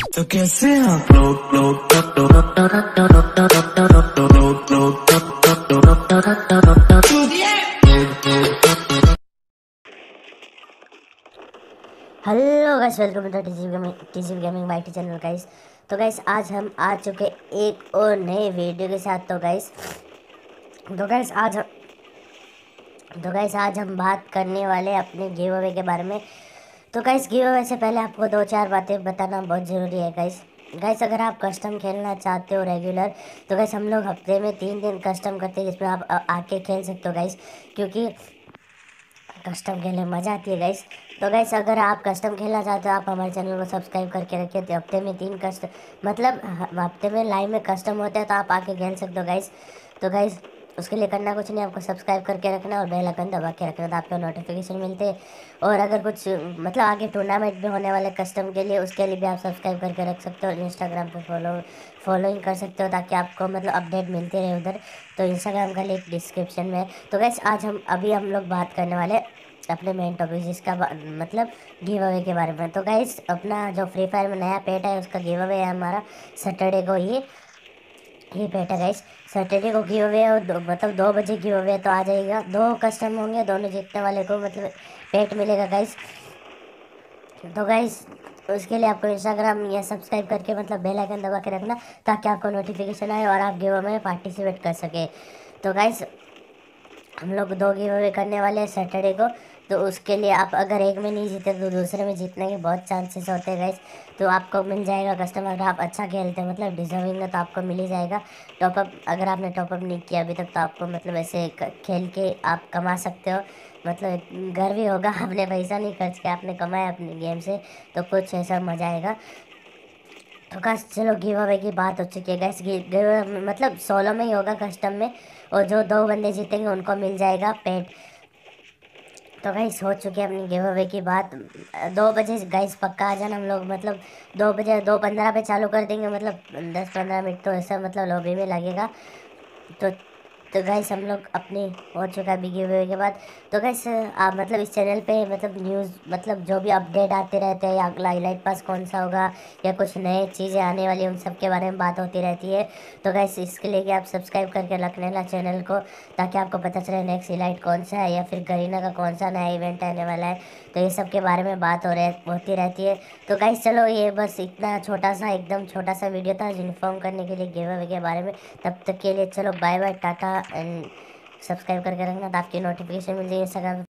तो कैसे आप hello guys, welcome to TGV gaming by T channel guys. तो गाइस आज हम आ चुके एक और नए वीडियो के साथ। तो गाइस आज हम बात करने वाले अपने गिव अवे के बारे में। तो गाइस गिव अवे से पहले आपको दो चार बातें बताना बहुत ज़रूरी है गाइस। अगर आप कस्टम खेलना चाहते हो रेगुलर, तो गाइस हम लोग हफ्ते में 3 दिन कस्टम करते हैं, जिसमें आप आके खेल सकते हो गाइस, क्योंकि कस्टम खेलने में मज़ा आती है गाइस। तो गाइस अगर आप कस्टम खेलना चाहते हो, आप हमारे चैनल को सब्सक्राइब करके रखिए। तो हफ्ते में 3 कस्ट मतलब हफ्ते में लाइव में कस्टम होते हैं, तो आप आके खेल सकते हो गाइस। तो गाइस उसके लिए करना कुछ नहीं, आपको सब्सक्राइब करके रखना और बेल आइकन दबा के रखना, तो आपको नोटिफिकेशन मिलते हैं। और अगर कुछ मतलब आगे टूर्नामेंट भी होने वाले कस्टम के लिए, उसके लिए भी आप सब्सक्राइब करके रख सकते हो। इंस्टाग्राम पे फॉलोइंग कर सकते हो, ताकि आपको मतलब अपडेट मिलते रहे उधर। तो इंस्टाग्राम का लिंक डिस्क्रिप्शन में है। तो गैस आज हम लोग बात करने वाले अपने मेन टॉपिक, जिसका मतलब गिव अवे के बारे में। तो गाइस अपना जो फ्री फायर में नया पेट है, उसका गिव अवे है हमारा सैटरडे को। ये पेट है गाइस, सैटरडे को गिव अवे है, और मतलब 2 बजे गिव अवे, तो आ जाइएगा। 2 कस्टम होंगे, दोनों जीतने वाले को मतलब पेट मिलेगा गाइस। तो गाइस उसके लिए आपको इंस्टाग्राम या सब्सक्राइब करके मतलब बेल आइकन दबा के रखना, ताकि आपको नोटिफिकेशन आए और आप गिव अवे में पार्टिसिपेट कर सके। तो गाइस हम लोग 2 गिव अवे करने वाले हैं सैटरडे को। तो उसके लिए आप अगर एक में नहीं जीते, तो दूसरे में जीतने के बहुत चांसेस होते हैं गाइस। तो आपको मिल जाएगा कस्टमर, अगर आप अच्छा खेलते हैं मतलब डिजर्विंग है, तो आपको मिल ही जाएगा टॉपअप। अगर आपने टॉपअप नहीं किया अभी तक, तो आपको मतलब ऐसे खेल के आप कमा सकते हो। मतलब घर भी होगा, आपने पैसा नहीं खर्च किया, आपने कमाया अपने गेम से, तो कुछ ऐसा मजा आएगा। तो गाइस चलो गिव अवे की बात हो चुकी है गाइस। गिव मतलब सोलो में ही होगा कस्टम में, और जो 2 बंदे जीतेंगे उनको मिल जाएगा पेट। तो गाइस हो चुकी है अपनी गिव अवे की बात। 2 बजे गाइस पक्का आ जाना। हम लोग मतलब 2 बजे 2:15 पे चालू कर देंगे, मतलब 10-15 मिनट तो ऐसा मतलब लॉबी में लगेगा। तो तो गाइस हम लोग अपनी हो चुका है बिगी हुए के बाद। तो गाइस आप मतलब इस चैनल पे मतलब न्यूज़ मतलब जो भी अपडेट आते रहते हैं, या अगला इलाइट पास कौन सा होगा, या कुछ नए चीज़ें आने वाली हैं, उन सब के बारे में बात होती रहती है। तो गाइस इसके लिए कि आप सब्सक्राइब करके रख लेना चैनल को, ताकि आपको पता चले नेक्स्ट इलाइट कौन सा है, या फिर गरीना का कौन सा नया इवेंट आने वाला है। तो ये सब के बारे में बात होती रहती है। तो गाइस चलो ये बस इतना छोटा सा एकदम छोटा सा वीडियो था इन्फॉर्म करने के लिए गिव अवे के बारे में। तब तक के लिए चलो bye bye tata and subscribe करके रखना, तो आपकी नोटिफिकेशन मिल जाएगी इंस्टाग्राम